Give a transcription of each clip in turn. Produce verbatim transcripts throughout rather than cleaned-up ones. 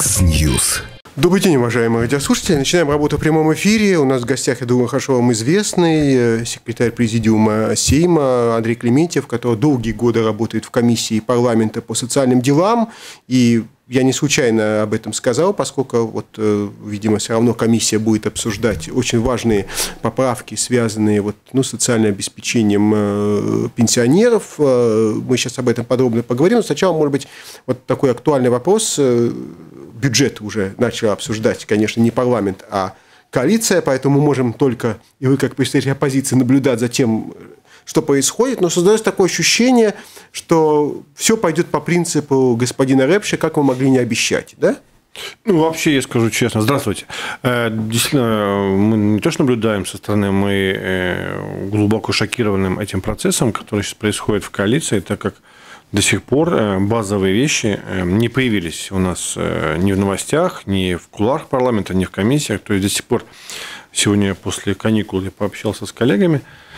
X-News. Добрый день, уважаемые радиослушатели. Начинаем работу в прямом эфире. У нас в гостях, я думаю, хорошо вам известный секретарь Президиума Сейма Андрей Клементьев, который долгие годы работает в комиссии парламента по социальным делам. И я не случайно об этом сказал, поскольку, вот, видимо, все равно комиссия будет обсуждать очень важные поправки, связанные вот, ну, с социальным обеспечением пенсионеров. Мы сейчас об этом подробно поговорим. Но сначала, может быть, вот такой актуальный вопрос. Бюджет уже начал обсуждать, конечно, не парламент, а коалиция, поэтому мы можем только, и вы как представитель оппозиции, наблюдать за тем, что происходит, но создается такое ощущение, что все пойдет по принципу господина Репша, как вы могли не обещать, да? Ну, вообще, я скажу честно, здравствуйте. Действительно, мы не то что наблюдаем со стороны, мы глубоко шокированы этим процессом, который сейчас происходит в коалиции, так как до сих пор базовые вещи не появились у нас ни в новостях, ни в кулуарах парламента, ни в комиссиях. То есть до сих пор сегодня после каникул я пообщался с коллегами,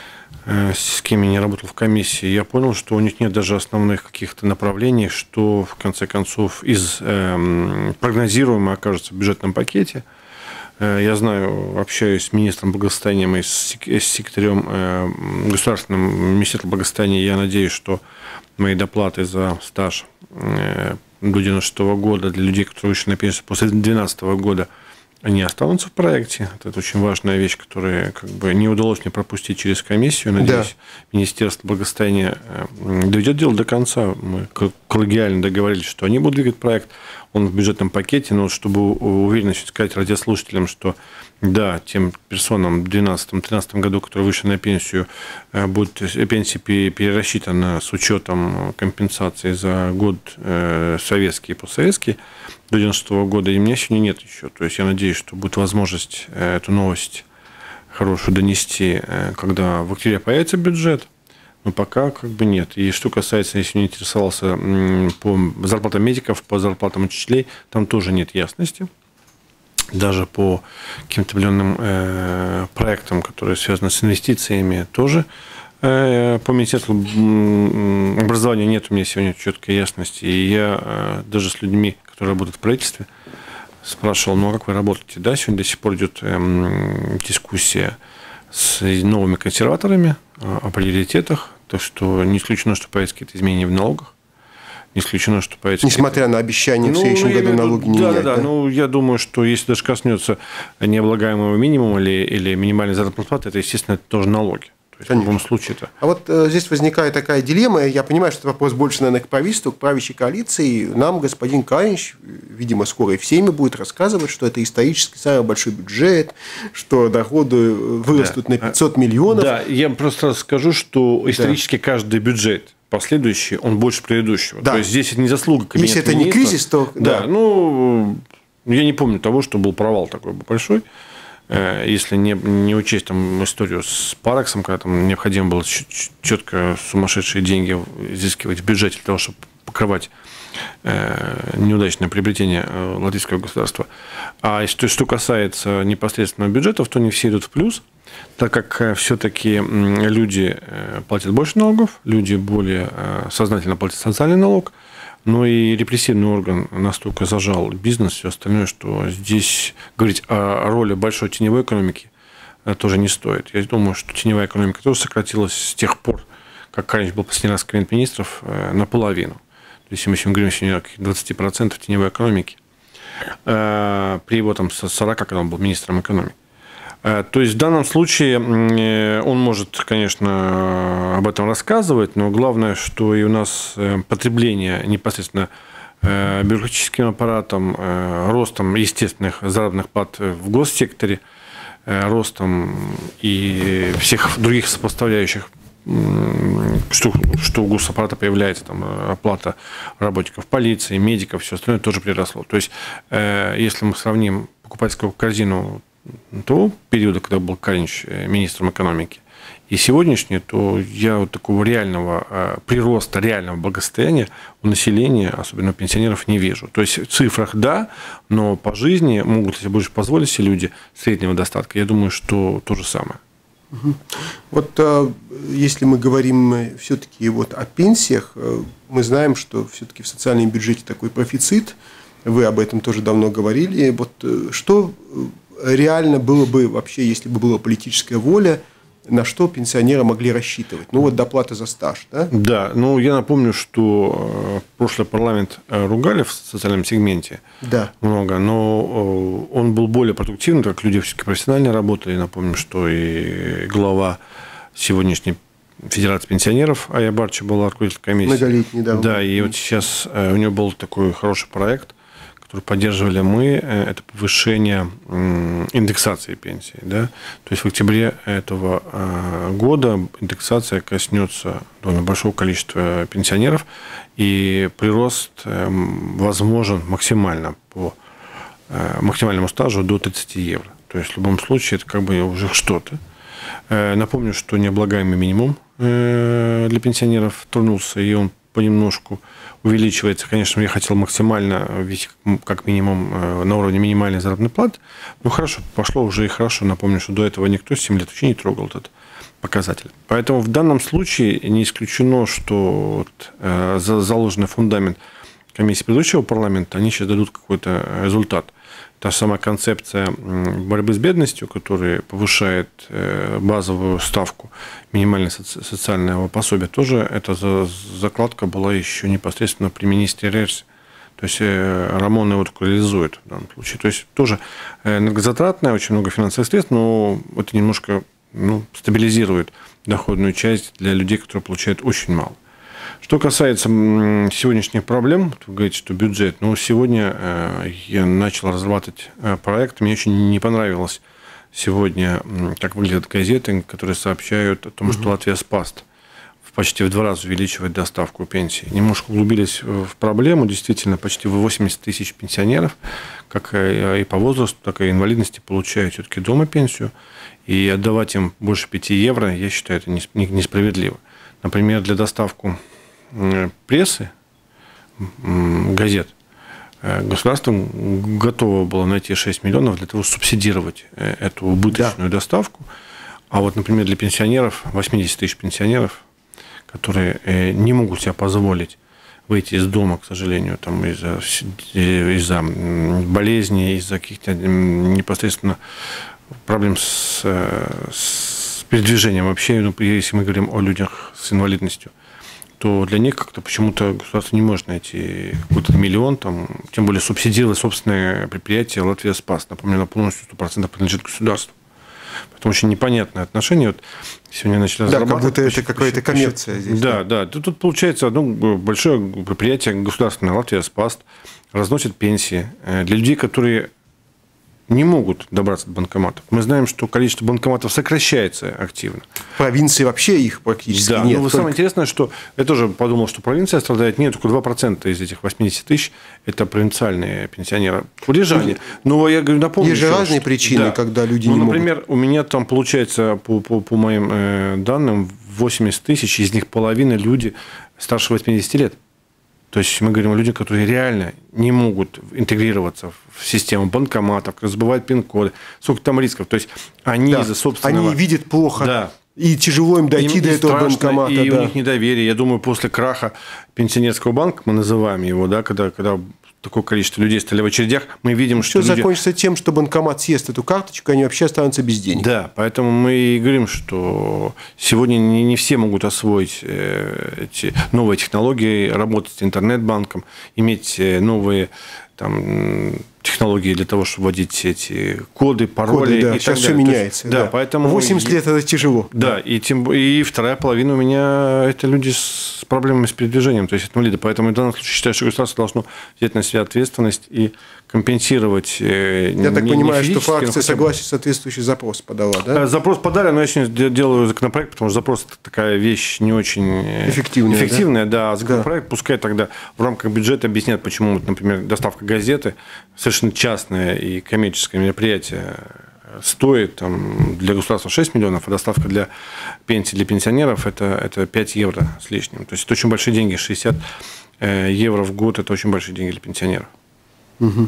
с кем я не работал в комиссии, я понял, что у них нет даже основных каких-то направлений, что в конце концов из прогнозируемого окажется в бюджетном пакете. Я знаю, общаюсь с министром благосостояния и с секретарем государственным министерства благосостояния. Я надеюсь, что мои доплаты за стаж до девяносто шестого года для людей, которые вышли на пенсию после две тысячи двенадцатого года, они останутся в проекте. Это очень важная вещь, которую как бы не удалось мне пропустить через комиссию. Надеюсь, да. Министерство благосостояния доведет дело до конца. Мы коллегиально договорились, что они будут двигать проект. Он в бюджетном пакете, но чтобы уверенно сказать радиослушателям, что да, тем персонам в две тысячи двенадцатом-две тысячи тринадцатом году, которые вышли на пенсию, будет пенсия перерасчитана с учетом компенсации за год советский и постсоветский до девяносто шестого года, и у меня сегодня нет еще. То есть я надеюсь, что будет возможность эту новость хорошую донести, когда в октябре появится бюджет. Но пока как бы нет. И что касается, если не интересовался по зарплатам медиков, по зарплатам учителей, там тоже нет ясности. Даже по каким-то определенным э, проектам, которые связаны с инвестициями, тоже э, по Министерству образования нет у меня сегодня четкой ясности. И я э, даже с людьми, которые работают в правительстве, спрашивал, ну а как вы работаете? Да, сегодня до сих пор идет э, дискуссия с новыми консерваторами о приоритетах, то что не исключено, что появятся какие-то изменения в налогах, не исключено, что появятся... Несмотря на обещание ну, в следующем ну, году налоги не да, менять. Да, да, ну я думаю, что если даже коснется необлагаемого минимума или, или минимальной заработной платы, это, естественно, это тоже налоги. То есть, в любом случае это. А вот э, здесь возникает такая дилемма. Я понимаю, что это вопрос больше, наверное, к правительству, к правящей коалиции. Нам господин Каринч, видимо, скоро и в Сейме будет рассказывать, что это исторически самый большой бюджет, что доходы вырастут да. на пятьсот миллионов. Да, я просто скажу, что исторически да. каждый бюджет последующий, он больше предыдущего. Да. То есть здесь это не заслуга кабинета Если это министров. Не кризис, то... Да, да, ну, я не помню того, что был провал такой большой. Если не, не учесть там историю с Парексом, когда там необходимо было четко сумасшедшие деньги изыскивать в бюджете для того, чтобы покрывать неудачное приобретение латвийского государства. А что, что касается непосредственного бюджетов, то не все идут в плюс, так как все-таки люди платят больше налогов, люди более сознательно платят социальный налог, но и репрессивный орган настолько зажал бизнес, все остальное, что здесь говорить о роли большой теневой экономики тоже не стоит. Я думаю, что теневая экономика тоже сократилась с тех пор, как Каринч был последний раз кабинет министров, наполовину. То есть, если мы говорим сегодня о двадцати процентах теневой экономики, при его там сорока, когда он был министром экономики. То есть в данном случае он может, конечно, об этом рассказывать, но главное, что и у нас потребление непосредственно бюрократическим аппаратом, ростом естественных заработных плат в госсекторе, ростом и всех других сопоставляющих, что, что у госаппарата появляется там, оплата работников полиции, медиков, все остальное тоже приросло. То есть, если мы сравним покупательскую корзину того периода, когда был Каринч министром экономики, и сегодняшний, то я вот такого реального прироста, реального благосостояния у населения, особенно у пенсионеров, не вижу. То есть в цифрах да, но по жизни могут ли себе больше позволить себе люди среднего достатка? Я думаю, что то же самое. Вот если мы говорим все-таки вот о пенсиях, мы знаем, что все-таки в социальном бюджете такой профицит. Вы об этом тоже давно говорили. Вот что реально было бы вообще, если бы была политическая воля, на что пенсионеры могли рассчитывать? Ну, вот доплата за стаж, да? Да, ну, я напомню, что прошлый парламент ругали в социальном сегменте да. много, но он был более продуктивным, так как люди все-таки профессионально работали. Напомню, что и глава сегодняшней Федерации пенсионеров Ая Барча была руководитель комиссии. Многолетний, да. Да, и вот сейчас у него был такой хороший проект, который поддерживали мы, это повышение индексации пенсии. Да? То есть в октябре этого года индексация коснется довольно большого количества пенсионеров, и прирост возможен максимально по максимальному стажу до тридцати евро. То есть в любом случае это как бы уже что-то. Напомню, что необлагаемый минимум для пенсионеров тронулся, и он понемножку увеличивается. Конечно, я хотел максимально, ведь как минимум на уровне минимальной заработной платы. Ну, хорошо, пошло уже и хорошо. Напомню, что до этого никто семь лет вообще не трогал этот показатель. Поэтому в данном случае не исключено, что вот, э, заложенный фундамент комиссии предыдущего парламента, они сейчас дадут какой-то результат. Та же самая концепция борьбы с бедностью, которая повышает базовую ставку минимального социального пособия, тоже эта закладка была еще непосредственно при министре Рерсе. То есть Рамон его только реализует в данном случае. То есть тоже энергозатратная, очень много финансовых средств, но это немножко ну, стабилизирует доходную часть для людей, которые получают очень мало. Что касается сегодняшних проблем, вы говорите, что бюджет. Ну, сегодня я начал разрабатывать проект. Мне очень не понравилось сегодня, как выглядят газеты, которые сообщают о том, что Латвия спаст почти в два раза увеличивает доставку пенсии. Немножко углубились в проблему. Действительно, почти восемьдесят тысяч пенсионеров, как и по возрасту, так и инвалидности, получают все-таки дома пенсию. И отдавать им больше пяти евро, я считаю, это несправедливо. Например, для доставки прессы, газет, государство готово было найти шесть миллионов для того, чтобы субсидировать эту убыточную да. доставку. А вот, например, для пенсионеров, восемьдесят тысяч пенсионеров, которые не могут себе позволить выйти из дома, к сожалению, там, из-за, из-за болезней, из-за каких-то непосредственно проблем с, с передвижением вообще, ну, если мы говорим о людях с инвалидностью, то для них как-то почему-то государство не может найти какой-то миллион, там, тем более субсидировать собственное предприятие «Латвия спас». Напомню, на полностью сто процентов принадлежит государству. Поэтому очень непонятное отношение. Вот сегодня начали да, как будто это какая-то коммерция здесь. Да, да. Тут, тут получается одно большое предприятие государственное «Латвия спас» разносит пенсии для людей, которые не могут добраться до банкоматов. Мы знаем, что количество банкоматов сокращается активно. В провинции вообще их практически да, нет. Но только... самое интересное, что я тоже подумал, что провинция страдает. Нет, только два процента из этих восьмидесяти тысяч – это провинциальные пенсионеры. Рижане. Но я говорю, напомню. Есть же еще, разные что... причины, да. когда люди ну, не например, могут. у меня там получается, по, по, по моим э, данным, восемьдесят тысяч, из них половина люди старше восьмидесяти лет. То есть мы говорим о людях, которые реально не могут интегрироваться в систему банкоматов, забывают пин-коды. Сколько там рисков. То есть они да, из-за собственного... Они видят плохо. Да. И тяжело им дойти им до этого страшно, банкомата. И да. у них недоверие. Я думаю, после краха пенсионерского банка, мы называем его, да, когда, когда такое количество людей стали в очередях, мы видим, Все что люди... закончится тем, что банкомат съест эту карточку, и они вообще останутся без денег. Да, поэтому мы и говорим, что сегодня не, не все могут освоить эти новые технологии, работать с интернет-банком, иметь новые там, технологии для того, чтобы вводить эти коды, пароли. Коды, да. И Сейчас так все далее. меняется. Да, да. поэтому... восемьдесят лет это тяжело. Да, и, тем, и вторая половина у меня это люди с проблемами с передвижением, то есть инвалиды. Поэтому в данном случае считаю, что государство должно взять на себя ответственность и компенсировать. Я так понимаю, что фракция согласия соответствующий запрос подала, да? Запрос подали, но я сегодня делаю законопроект, потому что запрос такая вещь не очень эффективная. эффективная да? Да, законопроект да. Пускай тогда в рамках бюджета объяснят, почему, например, доставка газеты совершенно частное и коммерческое мероприятие стоит там, для государства шесть миллионов, а доставка для пенсии для пенсионеров это, это пять евро с лишним. То есть это очень большие деньги, шестьдесят евро в год, это очень большие деньги для пенсионеров. Угу.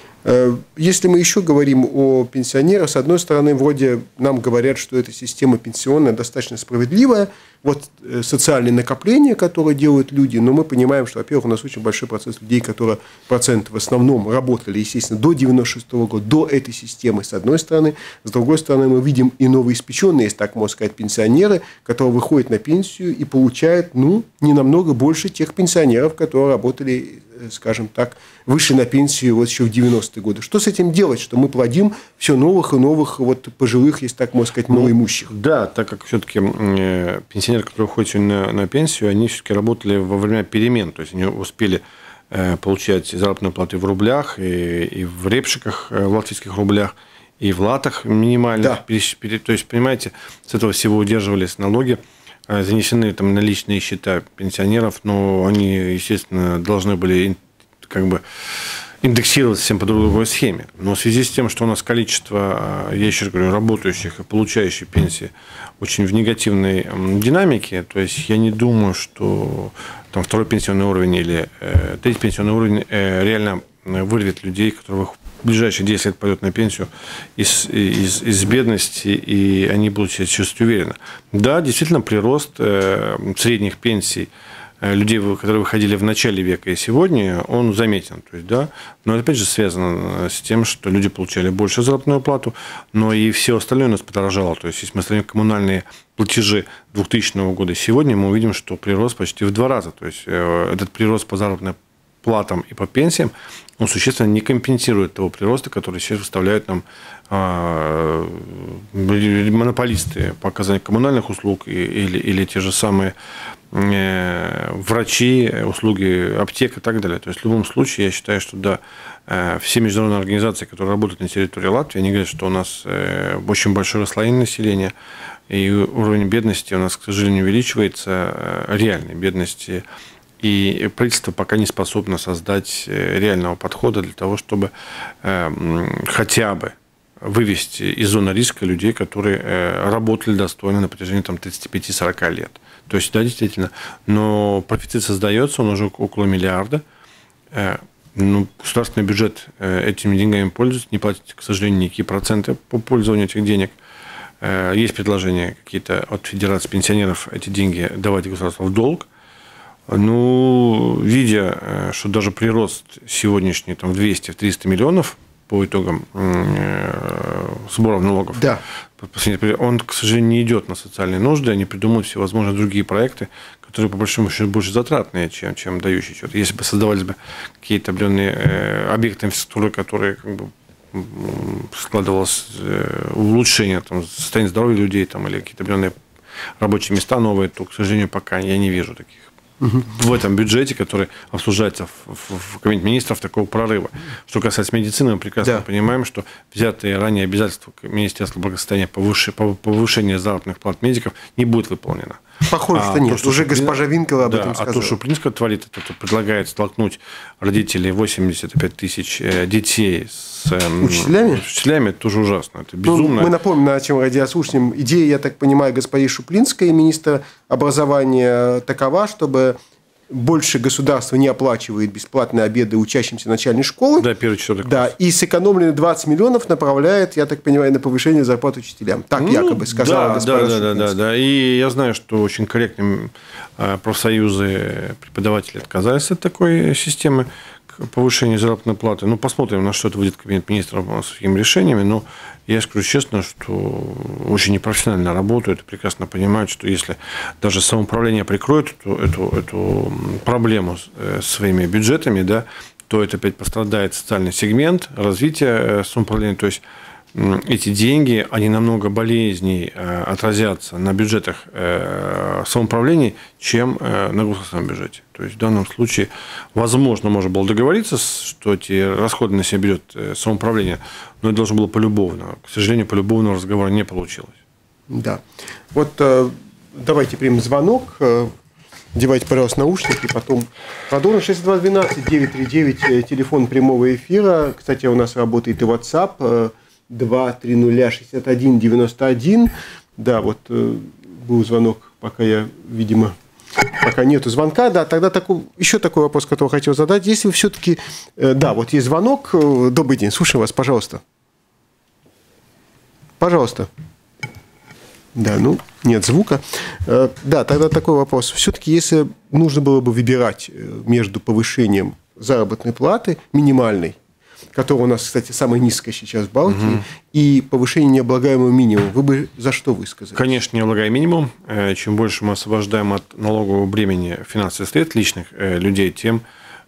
Если мы еще говорим о пенсионерах, с одной стороны, вроде нам говорят, что эта система пенсионная достаточно справедливая, вот социальные накопления, которые делают люди, но мы понимаем, что, во-первых, у нас очень большой процент людей, которые, процент в основном работали, естественно, до девяносто шестого года, до этой системы, с одной стороны. С другой стороны, мы видим и новоиспеченные, если так можно сказать, пенсионеры, которые выходят на пенсию и получают, ну, не намного больше тех пенсионеров, которые работали, скажем так, вышли на пенсию вот еще в девяностые годы. Что с этим делать, что мы плодим все новых и новых вот пожилых, если так можно сказать, малоимущих? Ну, да, так как все-таки пенсионеры, которые уходят на, на пенсию, они все-таки работали во время перемен, то есть они успели получать заработную плату в рублях, и, и в репшиках, в латвийских рублях, и в латах минимальных. Да. То есть, понимаете, с этого всего удерживались налоги, занесены там на личные счета пенсионеров, но они, естественно, должны были как бы индексироваться всем по другой схеме. Но в связи с тем, что у нас количество, я еще раз говорю, работающих и получающих пенсии очень в негативной динамике, то есть я не думаю, что там второй пенсионный уровень или э, третий пенсионный уровень э, реально вырвет людей, которые в ближайшие десять лет пойдут на пенсию из, из, из бедности, и они будут себя чувствовать уверенно. Да, действительно, прирост э, средних пенсий людей, которые выходили в начале века и сегодня, он заметен. То есть, да, но это, опять же, связано с тем, что люди получали больше заработную плату, но и все остальное у нас подорожало. То есть, если мы сравним коммунальные платежи двухтысячного года, сегодня мы увидим, что прирост почти в два раза. То есть, этот прирост по заработной платам и по пенсиям, он существенно не компенсирует того прироста, который сейчас выставляют нам а, монополисты по оказанию коммунальных услуг или, или те же самые врачи, услуги аптек и так далее. То есть в любом случае я считаю, что да, все международные организации, которые работают на территории Латвии, они говорят, что у нас очень большое расслоение населения, и уровень бедности у нас, к сожалению, увеличивается, реальной бедности, и правительство пока не способно создать реального подхода для того, чтобы хотя бы вывести из зоны риска людей, которые работали достойно на протяжении там, тридцати пяти — сорока лет. То есть, да, действительно, но профицит создается, он уже около миллиарда. Ну, государственный бюджет этими деньгами пользуется, не платит, к сожалению, никакие проценты по пользованию этих денег. Есть предложения какие-то от Федерации пенсионеров эти деньги давать государству в долг. Ну, видя, что даже прирост сегодняшний там, в двести-триста миллионов по итогам сбора налогов, да. Он, к сожалению, не идет на социальные нужды, они придумывают всевозможные другие проекты, которые, по большому счету, больше затратные, чем, чем дающие счет. Если бы создавались бы какие-то определенные э, объекты инфраструктуры, которые как бы, складывалось э, улучшение там, состояния здоровья людей там, или какие-то определенные рабочие места новые, то, к сожалению, пока я не вижу таких. В этом бюджете, который обсуждается в, в, в Кабинете министров, такого прорыва. Что касается медицины, мы прекрасно да. понимаем, что взятые ранее обязательства Министерства благосостояния по повышению заработных плат медиков не будет выполнено. Похоже, а что нет. То, что Уже Шуплин... госпожа Винкова об да, этом сказала. А то, что Шуплинская творит, это, это предлагает столкнуть родителей восемьдесят пять тысяч детей с учителями, учителями это тоже ужасно. Это безумно. Ну, мы напомним, о чем радиослушателям. Идея, я так понимаю, господи Шуплинской, министра образования, такова, чтобы больше государство не оплачивает бесплатные обеды учащимся начальной школы. Да, первый, четвертый класс. Да, и сэкономленные двадцать миллионов направляет, я так понимаю, на повышение зарплат учителям. Так ну, якобы сказала да, госпожа да, да, да, да. И я знаю, что очень корректно профсоюзы преподавателей отказались от такой системы повышения заработной платы. Ну, посмотрим, на что это выйдет Кабинет министров с такими решениями. Но я скажу честно, что очень непрофессионально работают и прекрасно понимают, что если даже самоуправление прикроет эту, эту, эту проблему своими бюджетами, да, то это опять пострадает социальный сегмент развития самоуправления. То есть эти деньги, они намного болезней отразятся на бюджетах самоуправлений, чем на государственном бюджете. То есть в данном случае, возможно, можно было договориться, что эти расходы на себя берет самоуправление, но это должно было полюбовно. К сожалению, полюбовного разговора не получилось. Да. Вот давайте примем звонок. Надевайте, пожалуйста, наушники, потом продолжим. шесть два двенадцать девятьсот тридцать девять, телефон прямого эфира. Кстати, у нас работает и WhatsApp. два три ноль шестьдесят один девяносто один. Да, вот э, был звонок, пока я, видимо, пока нету звонка. Да, тогда такой, еще такой вопрос, который хотел задать. Если вы все-таки... Э, да, вот есть звонок. Добрый день, слушаю вас, пожалуйста. Пожалуйста. Да, ну, нет звука. Да, тогда такой вопрос. Все-таки, если нужно было бы выбирать между повышением заработной платы минимальной, которая у нас, кстати, самая низкая сейчас в Балтии, угу. и повышение необлагаемого минимума, вы бы за что высказали? Конечно, необлагаемый минимум. Чем больше мы освобождаем от налогового бремени финансовых средств личных людей, тем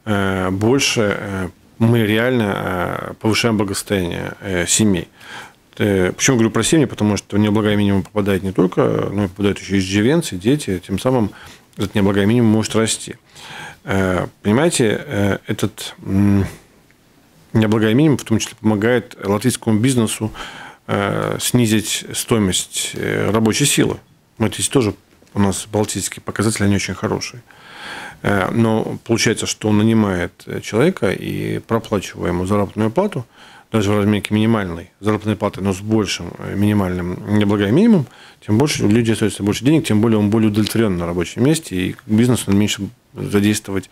больше мы реально повышаем благосостояние семей. Почему говорю про семьи? Потому что в необлагаемый минимум попадает не только, но и попадают еще иждивенцы, дети, тем самым этот необлагаемый минимум может расти. Понимаете, этот необлагаемый минимум в том числе помогает латвийскому бизнесу снизить стоимость рабочей силы. Это здесь тоже у нас балтийские показатели, они очень хорошие. Но получается, что он нанимает человека и проплачивая ему заработную плату, даже в размере минимальной заработной платы, но с большим минимальным необлагаемым минимумом, тем больше у людей остается больше денег, тем более он более удовлетворен на рабочем месте, и бизнес он меньше задействовать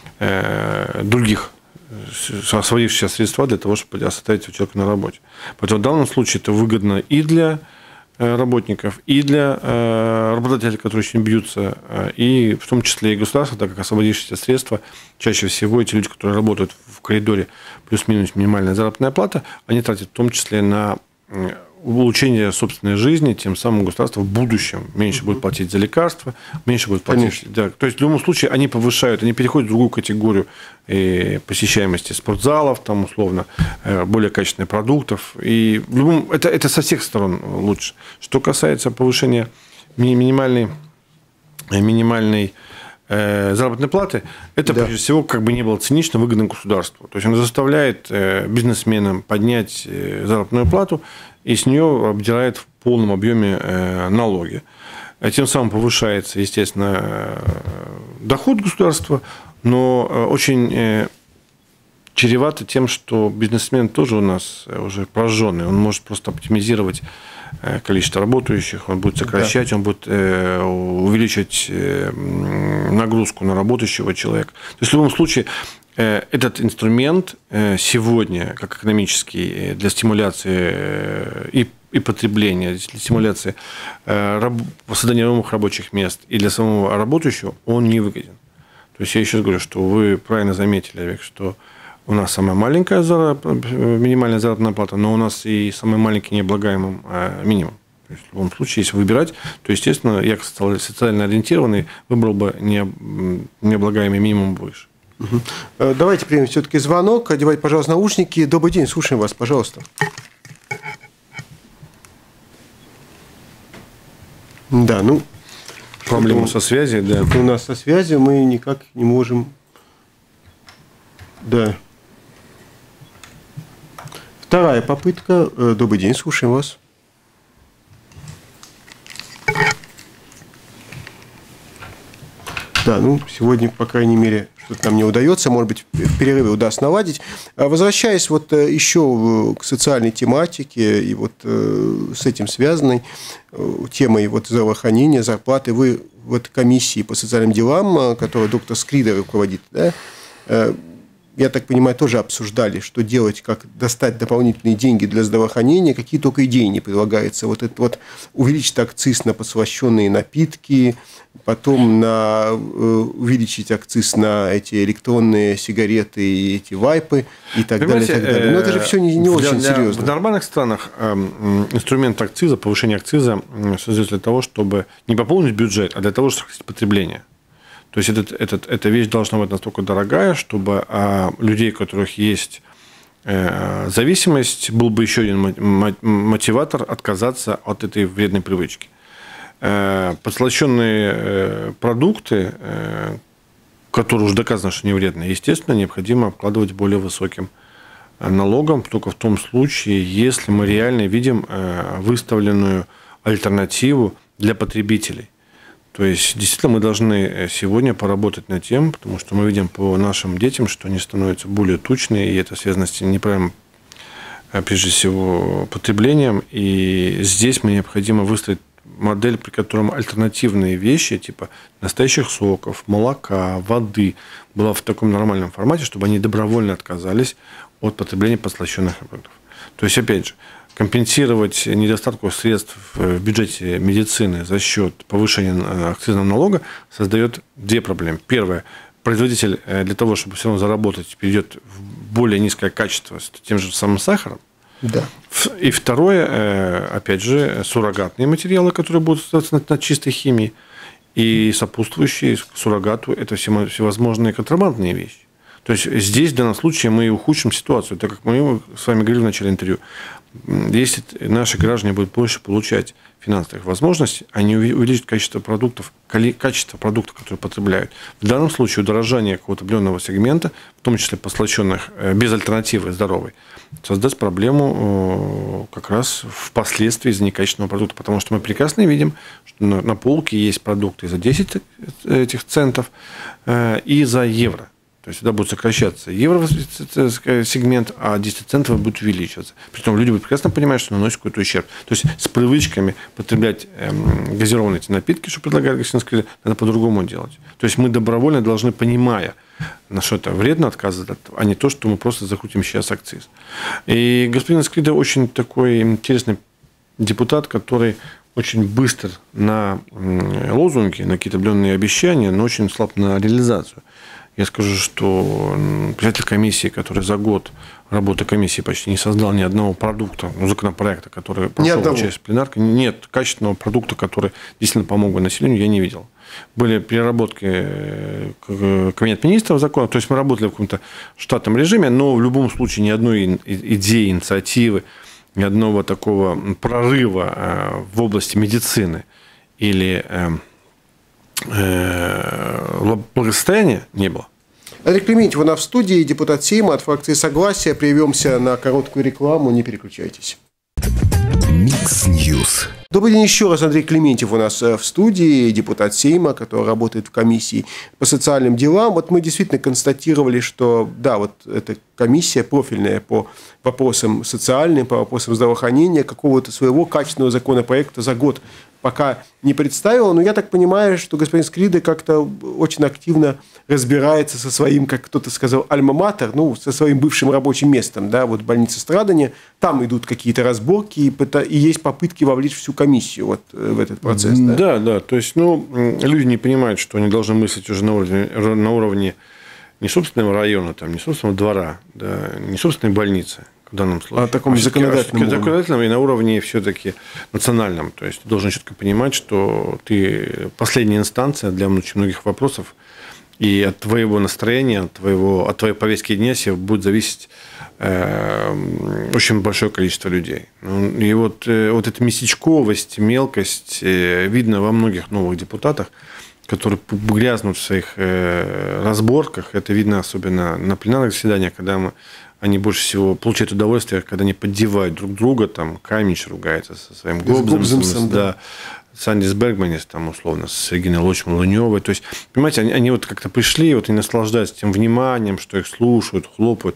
э, других освоившихся средства для того, чтобы оставить человека на работе. Поэтому в данном случае это выгодно и для работников, и для работодателей, которые очень бьются, и в том числе и государства, так как освободившиеся средства, чаще всего эти люди, которые работают в коридоре плюс-минус минимальная заработная плата, они тратят в том числе на улучшение собственной жизни, тем самым государство в будущем меньше будет платить за лекарства, меньше будет платить. Да, то есть в любом случае они повышают, они переходят в другую категорию посещаемости спортзалов, там условно, более качественных продуктов. И в любом, это, это со всех сторон лучше. Что касается повышения минимальной, минимальной заработной платы, это, да. прежде всего, как бы не было цинично, выгодно государству. То есть он заставляет бизнесменам поднять заработную плату и с нее обдирает в полном объеме налоги. Тем самым повышается, естественно, доход государства, но очень чревато тем, что бизнесмен тоже у нас уже прожженный. Он может просто оптимизировать количество работающих, он будет сокращать, да. он будет увеличивать нагрузку на работающего человека. То есть в любом случае этот инструмент сегодня, как экономический, для стимуляции и, и потребления, для стимуляции создания новых рабочих мест и для самого работающего, он не выгоден. То есть я еще раз говорю, что вы правильно заметили, Олег, что у нас самая маленькая зараб... минимальная заработная плата, но у нас и самый маленький необлагаемый минимум. То есть в любом случае, если выбирать, то, естественно, я как социально ориентированный выбрал бы необлагаемый минимум выше. Угу. Давайте примем все-таки звонок. Одевайте, пожалуйста, наушники. Добрый день, слушаем вас, пожалуйста. Да, ну... Проблема со связью, да. У нас со связью мы никак не можем... Да. Вторая попытка. Добрый день, слушаем вас. Да, ну, сегодня, по крайней мере, что-то нам не удается. Может быть, в перерыве удастся наладить. Возвращаясь вот еще к социальной тематике и вот с этим связанной темой вот здравоохранения, зарплаты, вы в этой комиссии по социальным делам, которую доктор Скридер руководит, да, я так понимаю, тоже обсуждали, что делать, как достать дополнительные деньги для здравоохранения, какие только идеи не предлагаются. Вот это вот увеличить акциз на подслащенные напитки, потом на, увеличить акциз на эти электронные сигареты и эти вайпы и так далее. И так далее. Но это же все не, не для, очень для, серьезно. В нормальных странах инструмент акциза, повышение акциза создается для того, чтобы не пополнить бюджет, а для того, чтобы сократить потребление. То есть этот, этот, эта вещь должна быть настолько дорогая, чтобы а, людей, у которых есть э, зависимость, был бы еще один мотиватор отказаться от этой вредной привычки. Э, подслащенные э, продукты, э, которые уже доказано, что не вредны, естественно, необходимо обкладывать более высоким налогом, только в том случае, если мы реально видим э, выставленную альтернативу для потребителей. То есть, действительно, мы должны сегодня поработать над тем, потому что мы видим по нашим детям, что они становятся более тучные, и это связано с неправильным, прежде всего, потреблением. И здесь мне необходимо выстроить модель, при котором альтернативные вещи, типа настоящих соков, молока, воды, была в таком нормальном формате, чтобы они добровольно отказались от потребления подслащенных продуктов. То есть, опять же, компенсировать недостатку средств в бюджете медицины за счет повышения акцизного налога создает две проблемы. Первое. Производитель для того, чтобы все равно заработать, перейдет в более низкое качество с тем же самым сахаром. Да. И второе, опять же, суррогатные материалы, которые будут создаться на чистой химии, и сопутствующие к суррогату – это всевозможные контрабандные вещи. То есть здесь, в данном случае, мы ухудшим ситуацию, так как мы с вами говорили в начале интервью. Если наши граждане будут больше получать финансовых возможностей, они увеличат качество продуктов, качество продуктов, которые потребляют. В данном случае удорожание какого-то определенного сегмента, в том числе подслащенных, без альтернативы здоровой, создаст проблему как раз впоследствии из-за некачественного продукта. Потому что мы прекрасно видим, что на полке есть продукты за десять этих центов и за евро. То есть всегда будет сокращаться евро-сегмент, а десять центов будет увеличиваться. Притом люди будут прекрасно понимать, что наносят какой-то ущерб. То есть с привычками потреблять эм, газированные эти напитки, что предлагает господин Скридо, надо по-другому делать. То есть мы добровольно должны, понимая, на что это вредно, отказываться, а не то, что мы просто закрутим сейчас акциз. И господин Скридо очень такой интересный депутат, который очень быстр на лозунги, на какие-то определенные обещания, но очень слаб на реализацию. Я скажу, что председатель комиссии, который за год работы комиссии почти не создал ни одного продукта, ну, законопроекта, который прошел через пленарку, нет качественного продукта, который действительно помог бы населению, я не видел. Были переработки Кабинета министров закона, то есть мы работали в каком-то штатном режиме, но в любом случае ни одной идеи, инициативы, ни одного такого прорыва в области медицины или благосостояния не было. Андрей Клементьев у нас в студии, депутат Сейма от фракции «Согласие». Прервемся на короткую рекламу, не переключайтесь. Микс Ньюс. Добрый день еще раз. Андрей Клементьев у нас в студии, депутат Сейма, который работает в комиссии по социальным делам. Вот мы действительно констатировали, что да, вот эта комиссия профильная по вопросам социальным, по вопросам здравоохранения, какого-то своего качественного законопроекта за год пока не представила, но я так понимаю, что господин Скридо как-то очень активно разбирается со своим, как кто-то сказал, альма-матер, ну, со своим бывшим рабочим местом, да, вот больница Страдания, там идут какие-то разборки, и, и есть попытки вовлечь всю комиссию вот в этот процесс. Да, да, да, то есть, ну, люди не понимают, что они должны мыслить уже на уровне, на уровне не собственного района, там, не собственного двора, да, не собственной больницы. В данном случае. А таком законодательном, законодательном и на уровне все-таки национальном. То есть ты должен четко понимать, что ты последняя инстанция для очень многих вопросов, и от твоего настроения, от, твоего, от твоей повестки дня будет зависеть э, очень большое количество людей. И вот, э, вот эта местечковость, мелкость э, видно во многих новых депутатах, которые грязнут в своих э, разборках. Это видно особенно на пленарных заседаниях, когда мы они больше всего получают удовольствие, когда они поддевают друг друга, там, Камич ругается со своим Гоббсом, да, Сандис Бергманис, там, условно, с Региной Лочман-Луневой. То есть, понимаете, они, они вот как-то пришли, вот, и наслаждаются тем вниманием, что их слушают, хлопают.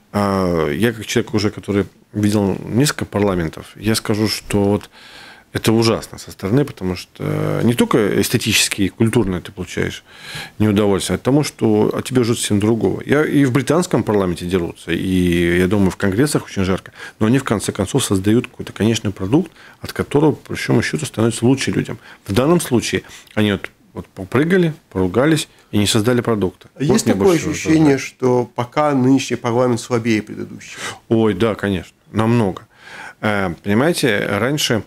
А я, как человек уже, который видел несколько парламентов, я скажу, что вот это ужасно со стороны, потому что не только эстетически и культурно ты получаешь неудовольствие, а тому, что от тебя ждут совсем другого. Я и в британском парламенте дерутся, и, я думаю, в конгрессах очень жарко, но они, в конце концов, создают какой-то конечный продукт, от которого, по большому счету, становится лучше людям. В данном случае они вот, вот попрыгали, поругались и не создали продукта. Есть вот такое ощущение, раздражает. Что пока нынешний парламент слабее предыдущего? Ой, да, конечно, намного. Понимаете, раньше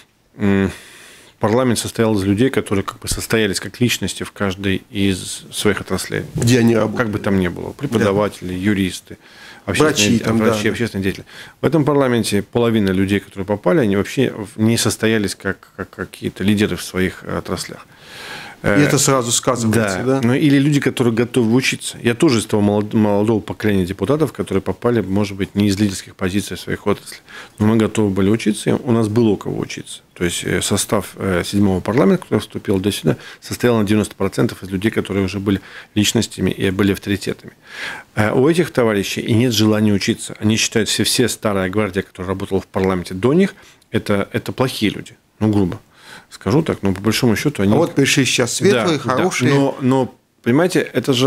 парламент состоял из людей, которые как бы состоялись как личности в каждой из своих отраслей. Где они работают. Как бы там ни было. Преподаватели, да. юристы, общественные, врачи, там, врачи да. общественные деятели. В этом парламенте половина людей, которые попали, они вообще не состоялись как, как какие-то лидеры в своих отраслях. И это сразу сказывается, да? да? Ну, или люди, которые готовы учиться. Я тоже из того молодого поколения депутатов, которые попали, может быть, не из лидерских позиций в своих отраслях. Но мы готовы были учиться, и у нас было у кого учиться. То есть состав седьмого парламента, который вступил до сюда, состоял на девяносто процентов из людей, которые уже были личностями и были авторитетами. У этих товарищей и нет желания учиться. Они считают, что все старая гвардия, которая работала в парламенте до них, это, это плохие люди. Ну, грубо скажу так, но по большому счету они... А вот пришли сейчас светлые, да, хорошие. Да. Но, но, понимаете, это же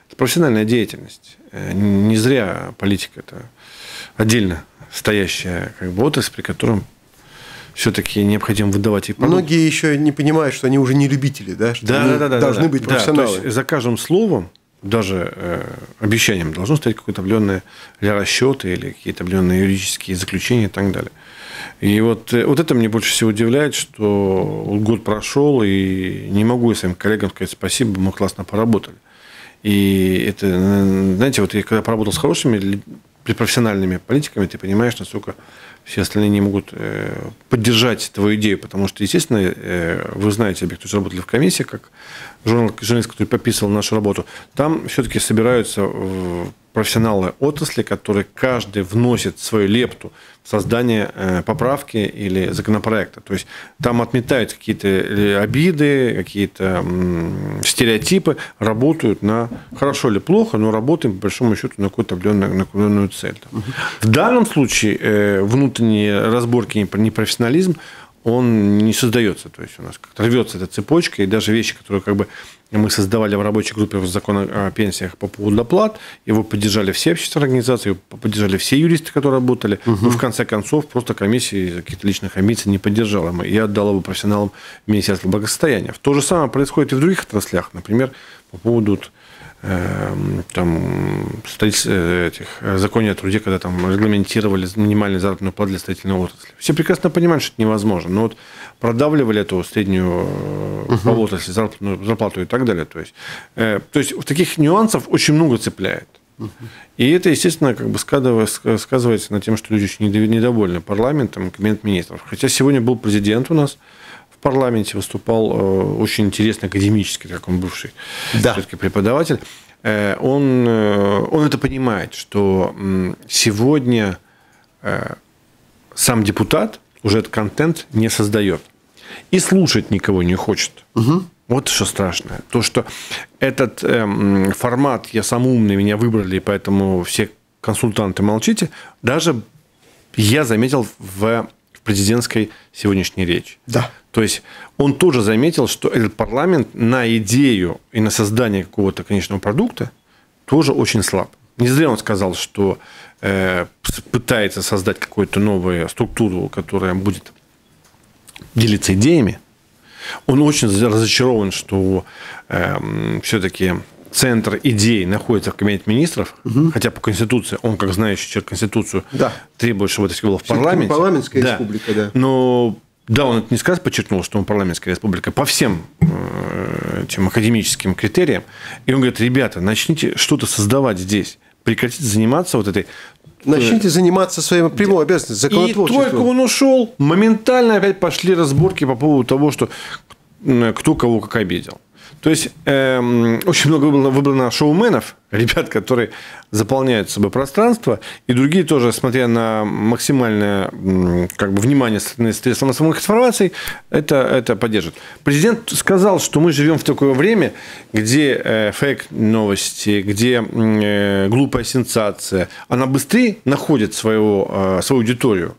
Это профессиональная деятельность. Не зря политика – это отдельно стоящая как бы отрасль, при котором все-таки необходимо выдавать их продукт. Многие еще не понимают, что они уже не любители, да? Что да, они да, да, должны да, быть да. профессионалы. То есть за каждым словом, даже э, обещанием, должно стоять какое-то определенное для расчеты или какие-то определенные юридические заключения и так далее. И вот, вот это мне больше всего удивляет, что год прошел, и не могу я своим коллегам сказать спасибо, мы классно поработали. И это, знаете, вот я когда поработал с хорошими, профессиональными политиками, ты понимаешь, насколько все остальные не могут поддержать твою идею, потому что, естественно, вы знаете, кто работали в комиссии, как журналист, который подписывал нашу работу, там все-таки собираются профессионалы отрасли, которые каждый вносит свою лепту в создание поправки или законопроекта. То есть там отметают какие-то обиды, какие-то стереотипы, работают на хорошо или плохо, но работаем, по большому счету, на какую-то определенную, на определенную цель. Угу. В данном случае внутренние разборки, непрофессионализм, он не создается. То есть у нас как-то рвется эта цепочка, и даже вещи, которые как бы мы создавали в рабочей группе закона о пенсиях по поводу доплат, его поддержали все общественные организации, его поддержали все юристы, которые работали, угу. но в конце концов просто комиссия из-за каких-то личных амбиций не поддержала. Я отдал его профессионалам Министерства благосостояния. То же самое происходит и в других отраслях. Например, по поводу там, этих законов о труде, когда там регламентировали минимальную заработную плату для строительной отрасли. Все прекрасно понимают, что это невозможно. Но вот продавливали эту среднюю uh-huh. по отрасли заработную зарплату и так далее. То есть, э, то есть таких нюансов очень много цепляет. Uh-huh. И это, естественно, как бы сказывается на тем, что люди очень недовольны парламентом и кабинетом министров. Хотя сегодня был президент у нас в парламенте, выступал э, очень интересный академический, как он бывший да. все-таки преподаватель. Э, он, э, он это понимает, что э, сегодня э, сам депутат уже этот контент не создает. И слушать никого не хочет. Угу. Вот что страшное. То, что этот э, формат «я сам умный, меня выбрали, поэтому все консультанты молчите», даже я заметил в президентской сегодняшней речи. Да. То есть он тоже заметил, что этот парламент на идею и на создание какого-то конечного продукта тоже очень слаб. Не зря он сказал, что э, пытается создать какую-то новую структуру, которая будет делиться идеями. Он очень разочарован, что э, все-таки центр идей находится в кабинете министров, угу. хотя по Конституции, он, как знающий человек Конституцию, да. требует, чтобы это было в парламенте. Парламентская да. республика, да. Но да, он это не сказ подчеркнул, что он парламентская республика по всем этим академическим критериям. И он говорит: ребята, начните что-то создавать здесь, прекратите заниматься вот этой... Начните заниматься своей прямой обязанностью, законотворчеством. И только он ушел, моментально опять пошли разборки по поводу того, что кто кого как обидел. То есть, э, очень много было выбрано шоуменов, ребят, которые заполняют собой пространство, и другие тоже, смотря на максимальное как бы, внимание средств массовой информации, это, это поддерживают. Президент сказал, что мы живем в такое время, где э, фейк-новости, где э, глупая сенсация, она быстрее находит своего, э, свою аудиторию,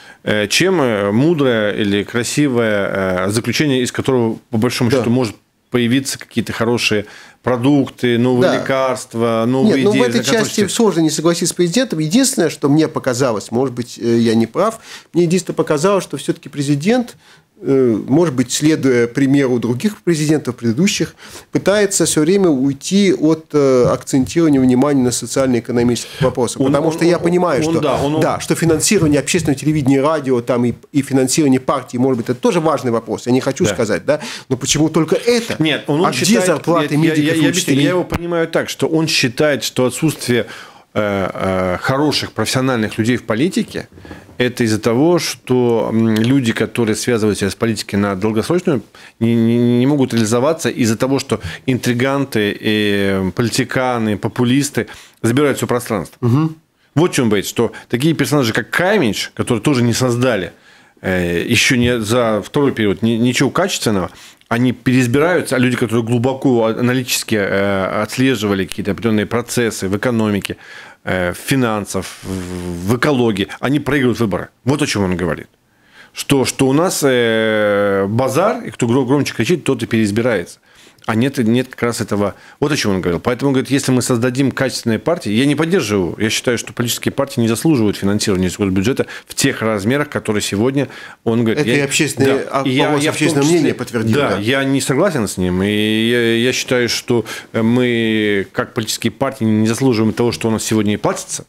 э, чем мудрое или красивое э, заключение, из которого, по большому да. счету, может появиться какие-то хорошие продукты, новые да. лекарства, новые Нет, идеи. Ну, в этой части сложно не согласиться с президентом. Единственное, что мне показалось, может быть, я не прав, мне единственное показалось, что все-таки президент, может быть, следуя примеру других президентов предыдущих, пытается все время уйти от акцентирования внимания на социально-экономических вопросах. Он, Потому он, что он, я понимаю, он, что, да, он, да, что финансирование общественного телевидения и радио там, и, и финансирование партии, может быть, это тоже важный вопрос. Я не хочу да. сказать, да? Но почему только это? Нет, он, он а считает, где зарплаты я, медиков я, я, и учителей? Я его понимаю так, что он считает, что отсутствие э, э, хороших профессиональных людей в политике – это из-за того, что люди, которые связывают себя с политикой на долгосрочную, не, не, не могут реализоваться из-за того, что интриганты, и политиканы, популисты забирают все пространство. Угу. Вот в чем боится, что такие персонажи, как Каменич, которые тоже не создали э, еще не за второй период ни, ничего качественного, они переизбираются, а люди, которые глубоко аналитически э, отслеживали какие-то определенные процессы в экономике, э, в финансах, в, в экологии, они проигрывают выборы. Вот о чем он говорит. Что, что у нас э, базар, и кто громче кричит, тот и переизбирается. А нет, нет как раз этого. Вот о чем он говорил. Поэтому он говорит, если мы создадим качественные партии, я не поддерживаю. Я считаю, что политические партии не заслуживают финансирования из госбюджета в тех размерах, которые сегодня он говорит. Это я, и общественное, да, и я, я общественное числе, мнение подтвердило. Да, да, я не согласен с ним. И я, я считаю, что мы, как политические партии, не заслуживаем того, что у нас сегодня и платится.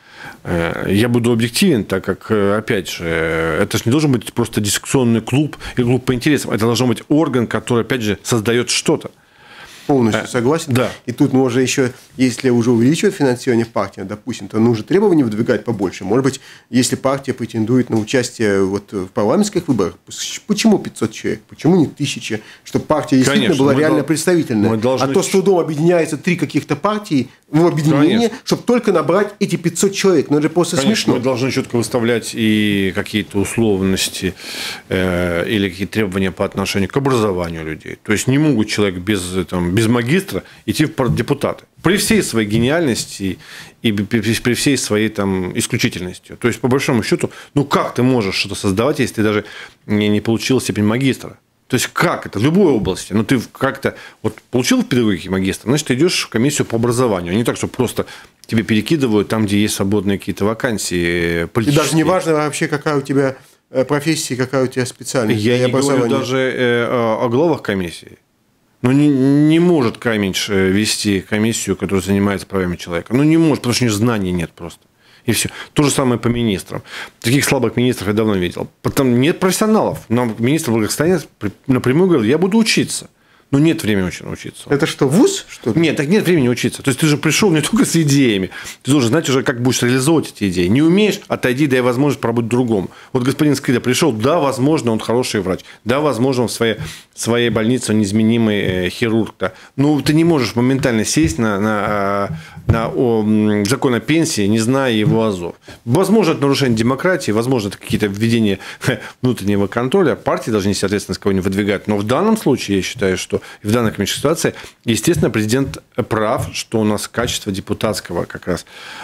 Я буду объективен, так как, опять же, это же не должен быть просто дискуссионный клуб и клуб по интересам. Это должен быть орган, который, опять же, создает что-то. Полностью согласен. Да. И тут можно еще, если уже увеличивать финансирование партии, допустим, то нужно требования выдвигать побольше. Может быть, если партия претендует на участие вот в парламентских выборах, почему пятьсот человек? Почему не тысяча? Чтобы партия действительно Конечно, была реально дол- представительная. должны... А то с трудом объединяются три каких-то партии в объединение, Конечно. чтобы только набрать эти пятьсот человек. Но это просто Конечно, смешно. мы должны четко выставлять и какие-то условности э, или какие-то требования по отношению к образованию людей. То есть не могут человек без, там, без магистра идти в депутаты. При всей своей гениальности и при всей своей там, исключительности. То есть, по большому счету, ну как ты можешь что-то создавать, если ты даже не, не получил степень магистра? То есть, как это? В любой области. Ну, ты как-то вот получил в педагогике магистра, значит, ты идешь в комиссию по образованию. А не так, что просто тебе перекидывают там, где есть свободные какие-то вакансии политические. И даже не важно вообще, какая у тебя профессия, какая у тебя специальность. Я не говорю даже о главах комиссии. Ну, не, не может Каменьш вести комиссию, которая занимается правами человека. Ну, не может, потому что у него знаний нет просто. И все. То же самое по министрам. Таких слабых министров я давно видел. Потом нет профессионалов. Нам министр благосостояния напрямую говорил, я буду учиться. Но нет времени учиться. Это что, вуз? Что нет, так нет времени учиться. То есть, ты же пришел не только с идеями. Ты должен знать уже, как будешь реализовывать эти идеи. Не умеешь, отойди, дай возможность поработать другому. Вот господин Скрыда пришел, да, возможно, он хороший врач. Да, возможно, он в своей, в своей больнице он неизменимый хирург. Да. Но ты не можешь моментально сесть на, на, на о, закон о пенсии, не зная его азов. Возможно, это нарушение демократии, возможно, это какие-то введения внутреннего контроля. Партии должны нести ответственность, кого не выдвигать. Но в данном случае, я считаю, что и в данной экономической ситуации, естественно, президент прав, что у нас качество депутатского, как раз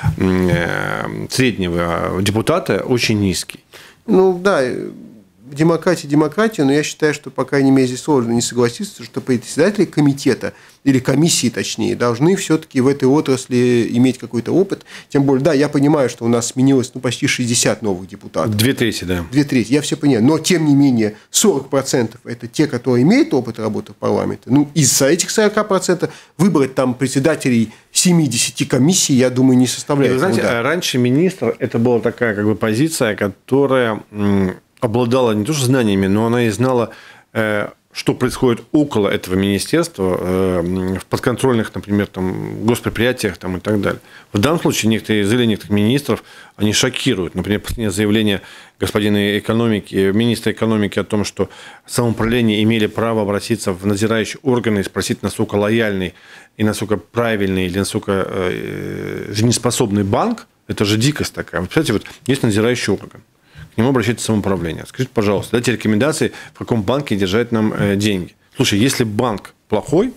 среднего депутата очень низкий. Ну, да, демократия, демократия, но я считаю, что, по крайней мере, здесь сложно не согласиться, что председатели комитета, или комиссии, точнее, должны все-таки в этой отрасли иметь какой-то опыт. Тем более, да, я понимаю, что у нас сменилось ну, почти шестьдесят новых депутатов. Две трети, да. Две трети, я все понимаю. Но, тем не менее, сорок процентов это те, которые имеют опыт работы в парламенте. Ну, из этих сорока процентов выбрать там председателей семидесяти комиссий, я думаю, не составляет. Вы знаете, труда. раньше министр, это была такая как бы позиция, которая обладала не то что знаниями, но она и знала, что происходит около этого министерства, в подконтрольных, например, там, госпредприятиях там, и так далее. В данном случае некоторые заявления некоторых министров, они шокируют. Например, последнее заявление господина экономики, министра экономики о том, что самоуправление имели право обратиться в надзирающие органы и спросить, насколько лояльный и насколько правильный или насколько жизнеспособный банк, это же дикость такая. Вы представляете, вот есть надзирающий орган. К нему обращается самоуправление. Скажите, пожалуйста, дайте рекомендации, в каком банке держать нам э, деньги. Слушай, если банк плохой,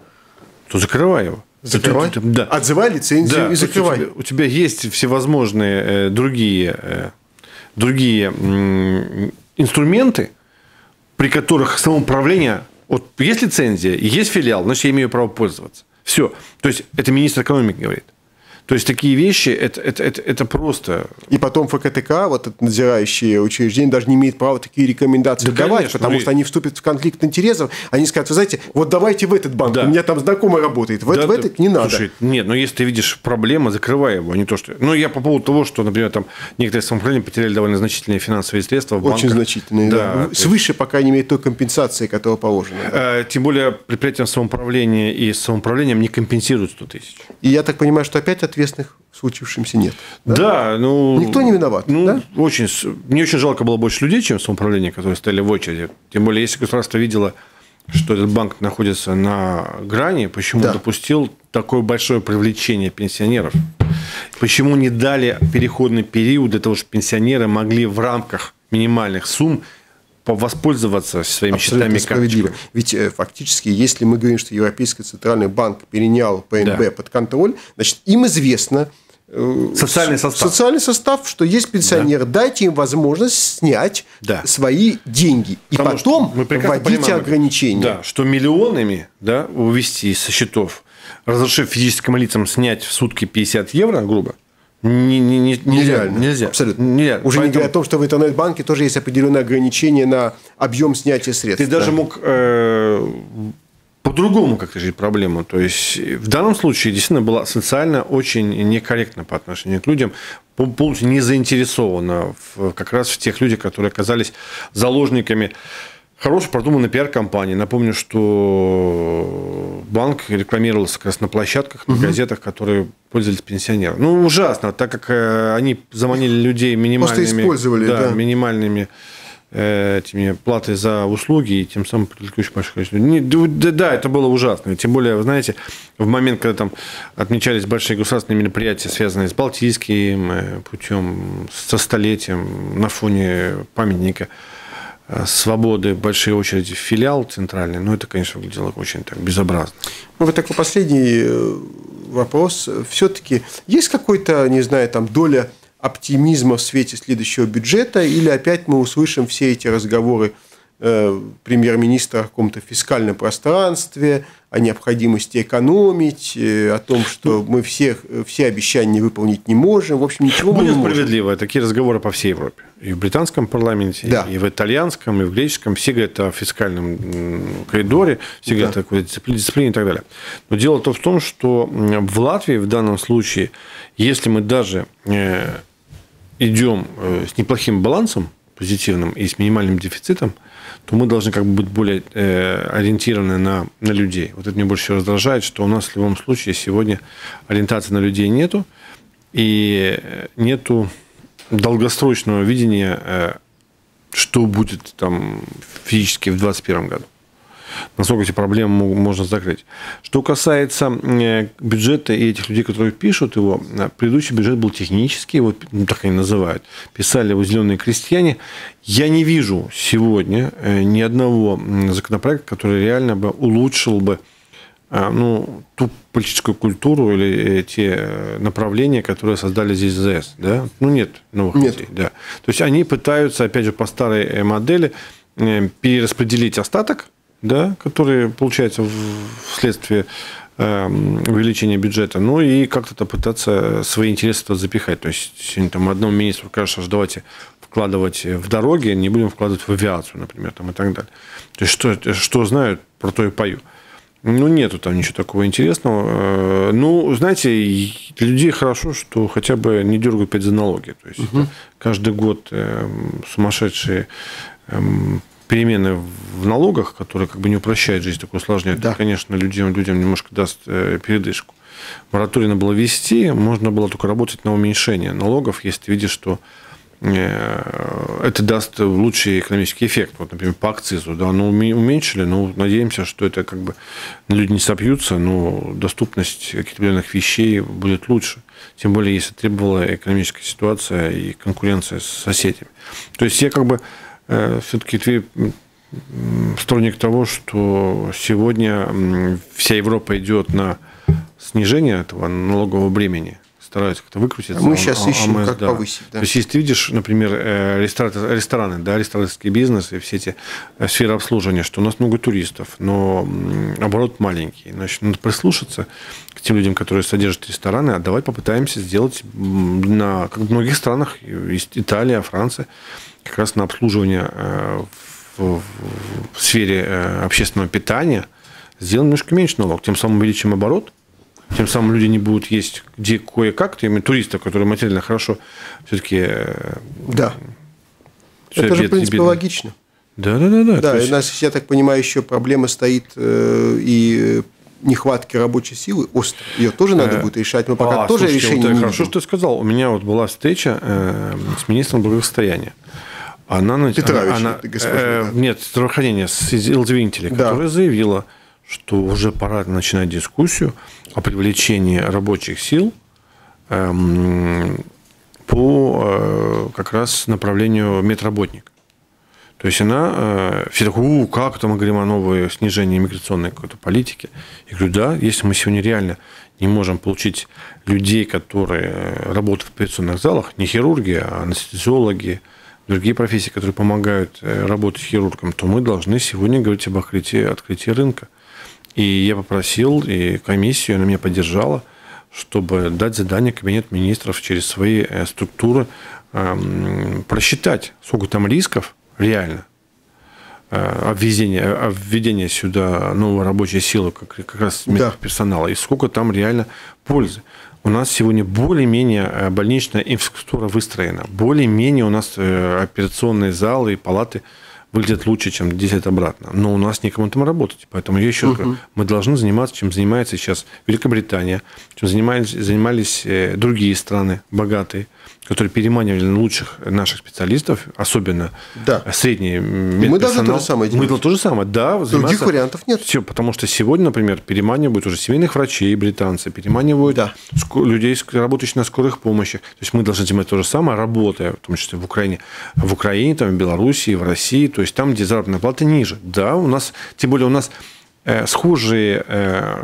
то закрывай его. Закрывай? Ты, ты, да. Отзывай лицензию да, и закрывай. У тебя, у тебя есть всевозможные э, другие, э, другие э, инструменты, при которых самоуправление... Вот есть лицензия, есть филиал, значит, я имею право пользоваться. Все. То есть, это министр экономики говорит. То есть, такие вещи, это, это, это, это просто... И потом ФКТК, вот это надзирающее учреждение, даже не имеет права такие рекомендации да, давать, конечно, потому ну, что они вступят в конфликт интересов. Они скажут, вы знаете, вот давайте в этот банк, да. у меня там знакомый работает, в, да, в этот не надо. Слушай, нет, но если ты видишь проблему, закрывай его, а не то, что... Ну, я по поводу того, что, например, там некоторые самоуправления потеряли довольно значительные финансовые средства в банках. Очень значительные, да. да. Свыше, есть... по крайней мере, той компенсации, которая положена. Да. Тем более, предприятиям самоуправления и самоуправлением не компенсируют сто тысяч. И я так понимаю, что опять ответственных случившемся нет. Да? да, ну... Никто не виноват, ну, да? Очень... Мне очень жалко было больше людей, чем самоуправление, которые стояли в очереди. Тем более, если государство видело, что этот банк находится на грани, почему да. допустил такое большое привлечение пенсионеров? Почему не дали переходный период для того, чтобы пенсионеры могли в рамках минимальных сумм воспользоваться своими Абсолютно счетами справедливо. Ведь э, фактически, если мы говорим, что Европейский центральный банк перенял ПНБ да. под контроль, значит, им известно, социальный состав. Социальный состав, что есть пенсионеры, да. Дайте им возможность снять да. свои деньги. И Потому потом вводите ограничения. Да, что миллионами да, увести со счетов, разрешив физическим лицам снять в сутки пятьдесят евро, грубо, не, не, не, нельзя. Нельзя. Абсолютно. Нельзя. Уже Поэтому... не говоря о том, что в интернет-банке тоже есть определенные ограничения на объем снятия средств. Ты даже мог э, по-другому как-то решить проблему. То есть, в данном случае действительно была социально очень некорректна по отношению к людям, полностью не заинтересована в, как раз в тех людях, которые оказались заложниками хорошей продуманной пиар-компании. Напомню, что банк рекламировался как раз на площадках, на угу. газетах, которые пользовались пенсионерами. Ну, ужасно, так как они заманили людей минимальными, использовали, да, да. минимальными э, этими платой за услуги, и тем самым привлекли большое количество людей. Да, да, это было ужасно. Тем более, вы знаете, в момент, когда там отмечались большие государственные мероприятия, связанные с Балтийским путем, со столетием, на фоне памятника свободы, большие очереди в филиал центральный, но это, конечно, выглядело очень так безобразно. Ну, вот такой последний вопрос. Все-таки есть какой-то, не знаю, там доля оптимизма в свете следующего бюджета, или опять мы услышим все эти разговоры э, премьер-министра о каком-то фискальном пространстве, о необходимости экономить, э, о том, что мы все, все обещания выполнить не можем. В общем, ничего мы не можем. Будем справедливо. Такие разговоры по всей Европе. И в британском парламенте, да. и в итальянском, и в греческом. Все говорят о фискальном коридоре, все да. говорят о какой-то дисциплине, дисциплине и так далее. Но дело то в том, что в Латвии в данном случае, если мы даже идем с неплохим балансом позитивным и с минимальным дефицитом, то мы должны как бы быть более ориентированы на, на людей. Вот это меня больше всего раздражает, что у нас в любом случае сегодня ориентации на людей нету, и нету долгосрочного видения, что будет там физически в двадцать первом году. Насколько эти проблемы можно закрыть. Что касается бюджета и этих людей, которые пишут его, предыдущий бюджет был технический, вот так они называют, писали его «зеленые крестьяне». Я не вижу сегодня ни одного законопроекта, который реально бы улучшил бы ну, ту политическую культуру или те направления, которые создали здесь ЗС. Да? Ну, нет новых нет. идей. Да. То есть, они пытаются, опять же, по старой модели перераспределить остаток, да, который получается вследствие э, увеличения бюджета, ну и как-то пытаться свои интересы туда запихать. То есть, сегодня там одному министру кажется, что давайте вкладывать в дороги, не будем вкладывать в авиацию, например, там, и так далее. То есть, что, что знают, про то и пою. Ну, нету там ничего такого интересного. Ну, знаете, для людей хорошо, что хотя бы не дергают опять за налоги. То есть, угу. каждый год э, сумасшедшие э, перемены в налогах, которые как бы не упрощают жизнь, такое усложняют, да. конечно, людям, людям немножко даст э, передышку. Мораторий надо было ввести, можно было только работать на уменьшение налогов, если ты видишь, что э, это даст лучший экономический эффект. Вот, например, по акцизу, да, ну, уменьшили, но надеемся, что это как бы люди не сопьются, но доступность каких-то определенных вещей будет лучше. Тем более, если требовала экономическая ситуация и конкуренция с соседями. То есть, я как бы все-таки ты сторонник того, что сегодня вся Европа идет на снижение этого налогового бремени, стараются как-то выкрутиться. Мы сейчас а, ищем, а, как да. повысить. Да. То есть, если ты видишь, например, рестораны, да, рестораторский бизнес и все эти сферы обслуживания, что у нас много туристов, но оборот маленький. Значит, надо прислушаться к тем людям, которые содержат рестораны, а давай попытаемся сделать на, как в многих странах, Италия, Франция, как раз на обслуживание в, в сфере общественного питания сделаем немножко меньше налог, тем самым увеличим оборот, тем самым люди не будут есть где кое-как, именно туристов, которые материально хорошо все-таки... Да. Это же, в принципе, бедные. Логично. Да, да, да. Да, да есть... у нас, я так понимаю, еще проблема стоит э, и нехватки рабочей силы острой. Ее тоже надо будет решать, но пока а, тоже слушайте, решение вот, не хорошо, что ты сказал. У меня вот была встреча э, с министром благосостояния. Она, Петрович, она, госпожа, э, да. Нет, здравоохранения с Илдвинтеля, да. которая заявила, что уже пора начинать дискуссию о привлечении рабочих сил э, по э, как раз направлению медработник. То есть она, все такие, у, как это мы говорим о новой снижении миграционной какой-то политики. Я говорю, да, если мы сегодня реально не можем получить людей, которые работают в операционных залах, не хирурги, а анестезиологи, другие профессии, которые помогают работать хирургам, то мы должны сегодня говорить об открытии, открытии рынка. И я попросил, и комиссию, она меня поддержала, чтобы дать задание Кабинету министров через свои структуры просчитать, сколько там рисков реально введения, введения сюда новой рабочей силы, как, как раз медперсонала, и сколько там реально пользы. У нас сегодня более-менее больничная инфраструктура выстроена, более-менее у нас операционные залы и палаты выглядят лучше, чем десять лет обратно. Но у нас некому там работать. Поэтому я еще раз говорю, мы должны заниматься, чем занимается сейчас Великобритания, чем занимались, занимались другие страны богатые, которые переманивали лучших наших специалистов, особенно да. средний медперсонал. Мы должны то же самое делать. Мы должны то же самое, да. Других вариантов нет. Все, потому что сегодня, например, переманивают уже семейных врачей, британцы, переманивают да. людей, работающих на скорых помощи. То есть мы должны делать то же самое, работая, в том числе в Украине, в Украине, там, в Белоруссии, в России, то есть там, где заработная плата ниже. Да, у нас, тем более у нас э, схожие э,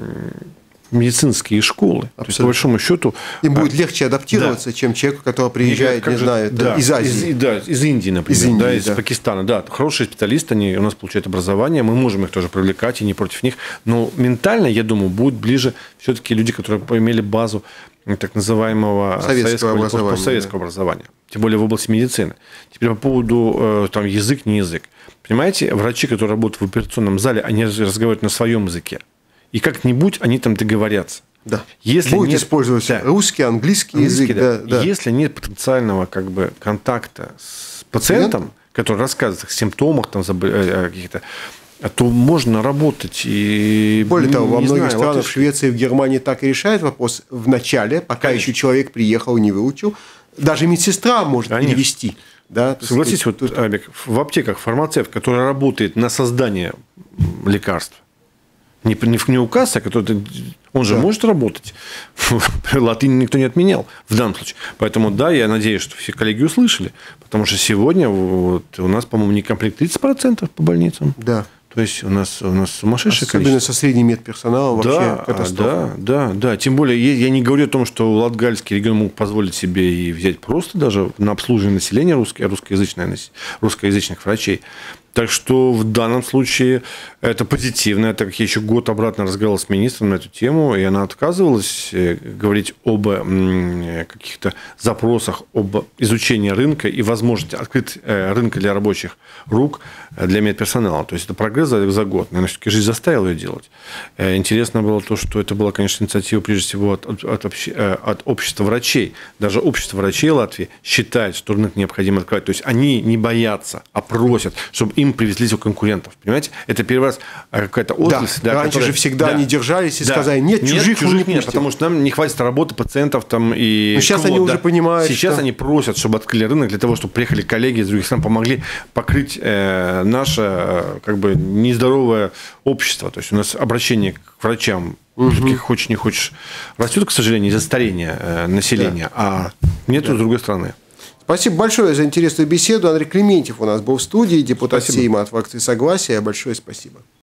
медицинские школы. То есть, по большому счету... Им будет легче адаптироваться, да. чем человеку, который приезжает, не же, знаю, да, из Азии. Из, да, из Индии, например, из, Индии, да, из да. Пакистана. Да, хорошие специалисты, они у нас получают образование, мы можем их тоже привлекать, и не против них. Но ментально, я думаю, будут ближе все-таки люди, которые имели базу так называемого советского, советского, образования, советского да. образования. Тем более в области медицины. Теперь по поводу там, язык, не язык. Понимаете, врачи, которые работают в операционном зале, они разговаривают на своем языке. И как-нибудь они там договорятся. Да. Если будет нет... использовать да. русский, английский, английский язык. Да. Да, да. Если нет потенциального как бы, контакта с пациентом, Пациент? который рассказывает о симптомах, там, каких-то, то можно работать. И, более того, во многих знаю, странах, вот в Швеции, в Германии так и решают вопрос в начале, пока Конечно. еще человек приехал и не выучил. Даже медсестра может Конечно. перевести. Да, Согласитесь, вот, тут... Абик, в аптеках фармацевт, который работает на создание лекарств, Не, не, не указ, а который, он же да. может работать. Латынь никто не отменял в данном случае. Поэтому, да, я надеюсь, что все коллеги услышали. Потому что сегодня вот, у нас, по-моему, не комплект тридцать процентов по больницам. Да. То есть, у нас, у нас сумасшедшее Особенно количество. со средним медперсоналом вообще да, катастрофа. Да, да, да. Тем более, я не говорю о том, что Латгальский регион мог позволить себе и взять просто даже на обслуживание населения русское, русскоязычное, русскоязычных врачей. Так что в данном случае это позитивно. Так как я еще год обратно разговаривал с министром на эту тему, и она отказывалась говорить об каких-то запросах, об изучении рынка и возможности открыть рынка для рабочих рук для медперсонала. То есть это прогресс за год. Наверное, все-таки жизнь заставила ее делать. Интересно было то, что это была, конечно, инициатива прежде всего от, от, от, от общества врачей. Даже общество врачей Латвии считает, что рынок необходимо открывать. То есть они не боятся, а просят, чтобы им привезли у конкурентов. Понимаете? Это первый раз какая-то отрасль. Да, да, раньше которая... же всегда да. они держались и да. сказали, нет, нет чужих, чужих не нет, потому что нам не хватит работы пациентов. Там, и Но сейчас квот, они да. уже понимают, Сейчас что... они просят, чтобы открыли рынок для того, чтобы приехали коллеги из других стран, помогли покрыть э, наше э, как бы нездоровое общество. То есть у нас обращение к врачам, угу. хочешь не хочешь, растет, к сожалению, из-за старения э, населения, да. а нету да. с другой стороны. Спасибо большое за интересную беседу. Андрей Клементьев у нас был в студии, депутат спасибо. Сейма от фракции Согласия. Большое спасибо.